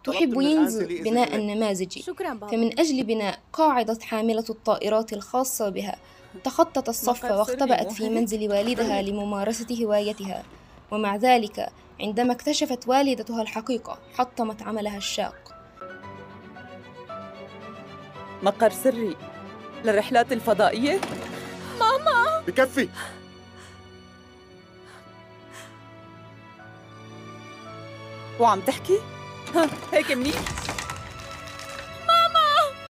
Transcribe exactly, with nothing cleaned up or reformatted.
تحب ينز بناء نماذجي، شكرا بابا. فمن أجل بناء قاعدة حاملة الطائرات الخاصة بها تخطت الصف واختبأت في منزل والدها لممارسة هوايتها، ومع ذلك عندما اكتشفت والدتها الحقيقة حطمت عملها الشاق. مقر سري للرحلات الفضائية؟ ماما بكفي. وعم تحكي؟ ها هيك منيح؟